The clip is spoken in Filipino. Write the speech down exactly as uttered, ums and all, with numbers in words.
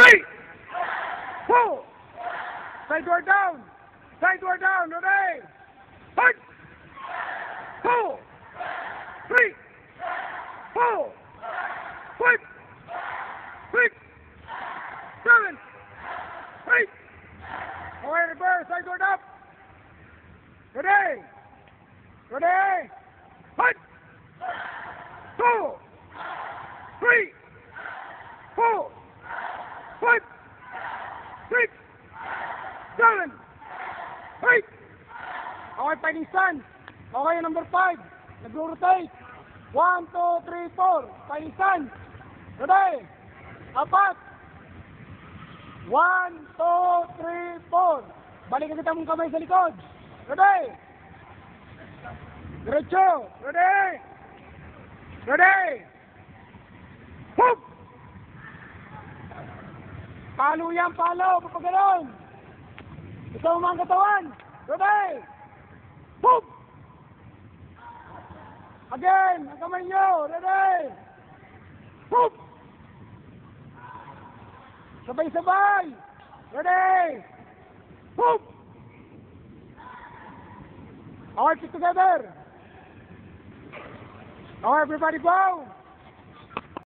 three, four. Sideward down. Sideward down. Ready? One, two, three, four, five, six, seven, eight. Okay, reverse. Sideward up. Ready? Ready? One, two, three, four, five, six, seven, eight. Okay, panisan. Okay, number five. Nag-rotate. One, two, three, four. Panisan. Ready? Apat. One, two, three, four. Balikan kita mong kamay sa likod. Ready? Diretso. Ready? Ready? Hoop! Palo yan, palo. Papaganon. Ito ang mga katawan. Ready? Hoop! Again, ang kamay nyo. Ready? Hoop! Sabay-sabay. Ready? Hoop! All right, together. All right, everybody go.